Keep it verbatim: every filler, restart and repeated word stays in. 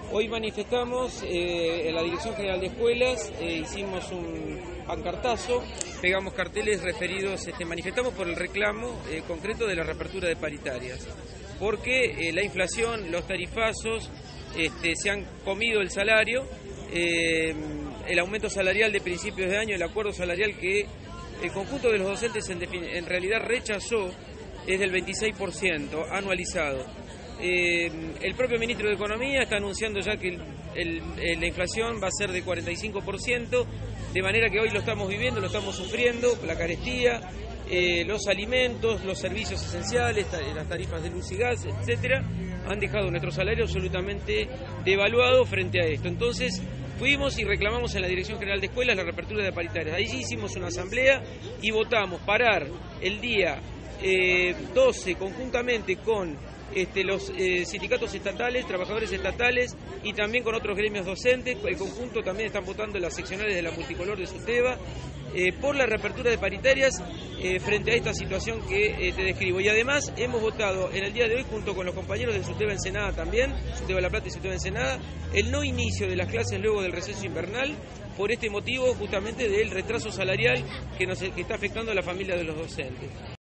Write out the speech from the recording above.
Hoy manifestamos eh, en la Dirección General de Escuelas, eh, hicimos un pancartazo, pegamos carteles referidos, este, manifestamos por el reclamo eh, concreto de la reapertura de paritarias, porque eh, la inflación, los tarifazos, este, se han comido el salario, eh, el aumento salarial de principios de año, el acuerdo salarial que el conjunto de los docentes en, en realidad rechazó, es del veintiséis por ciento anualizado. Eh, el propio ministro de Economía está anunciando ya que el, el, el, la inflación va a ser de cuarenta y cinco por ciento, de manera que hoy lo estamos viviendo, lo estamos sufriendo, la carestía, eh, los alimentos, los servicios esenciales, las tarifas de luz y gas, etcétera, han dejado nuestro salario absolutamente devaluado frente a esto. Entonces, fuimos y reclamamos en la Dirección General de Escuelas la reapertura de paritarias. Allí hicimos una asamblea y votamos parar el día eh, doce conjuntamente con Este, los eh, sindicatos estatales, trabajadores estatales y también con otros gremios docentes. El conjunto también están votando las seccionales de la multicolor de SUTEBA eh, por la reapertura de paritarias eh, frente a esta situación que eh, te describo. Y además hemos votado en el día de hoy junto con los compañeros de SUTEBA Ensenada también, SUTEBA La Plata y SUTEBA Ensenada, el no inicio de las clases luego del receso invernal por este motivo justamente del retraso salarial que, nos, que está afectando a la familia de los docentes.